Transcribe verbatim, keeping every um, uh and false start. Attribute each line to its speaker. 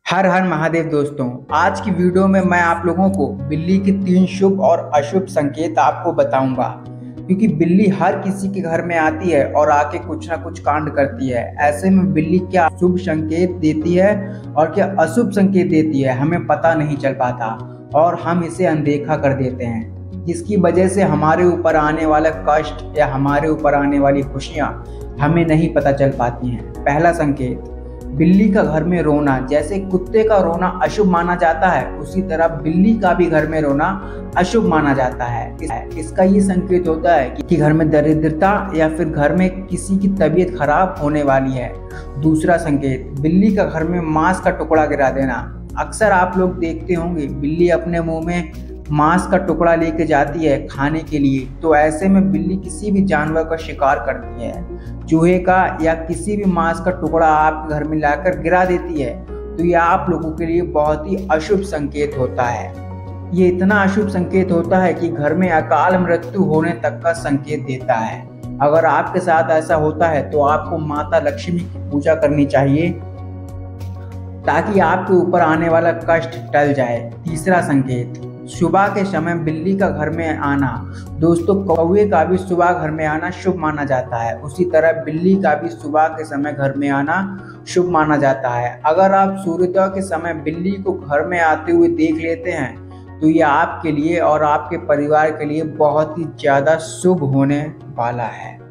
Speaker 1: हर हर महादेव दोस्तों। आज की वीडियो में मैं आप लोगों को बिल्ली के तीन शुभ और अशुभ संकेत आपको बताऊंगा, क्योंकि बिल्ली हर किसी के घर में आती है और आके कुछ ना कुछ कांड करती है। ऐसे में बिल्ली क्या शुभ संकेत देती है और क्या अशुभ संकेत देती है हमें पता नहीं चल पाता और हम इसे अनदेखा कर देते हैं, जिसकी वजह से हमारे ऊपर आने वाला कष्ट या हमारे ऊपर आने वाली खुशियाँ हमें नहीं पता चल पाती हैं। पहला संकेत, बिल्ली का घर में रोना। जैसे कुत्ते का रोना अशुभ माना जाता है, उसी तरह बिल्ली का भी घर में रोना अशुभ माना जाता है। इस, इसका ये संकेत होता है कि घर में दरिद्रता या फिर घर में किसी की तबीयत खराब होने वाली है। दूसरा संकेत, बिल्ली का घर में मांस का टुकड़ा गिरा देना। अक्सर आप लोग देखते होंगे बिल्ली अपने मुंह में मांस का टुकड़ा लेके जाती है खाने के लिए, तो ऐसे में बिल्ली किसी भी जानवर का शिकार करती है, चूहे का या किसी भी मांस का टुकड़ा आपके घर में लाकर गिरा देती है, तो यह आप लोगों के लिए बहुत ही अशुभ संकेत होता है। ये इतना अशुभ संकेत होता है कि घर में अकाल मृत्यु होने तक का संकेत देता है। अगर आपके साथ ऐसा होता है तो आपको माता लक्ष्मी की पूजा करनी चाहिए ताकि आपके ऊपर आने वाला कष्ट टल जाए। तीसरा संकेत, सुबह के समय बिल्ली का घर में आना। दोस्तों, कौवे का भी सुबह घर में आना शुभ माना जाता है, उसी तरह बिल्ली का भी सुबह के समय घर में आना शुभ माना जाता है। अगर आप सूर्योदय के समय बिल्ली को घर में आते हुए देख लेते हैं तो यह आपके लिए और आपके परिवार के लिए बहुत ही ज़्यादा शुभ होने वाला है।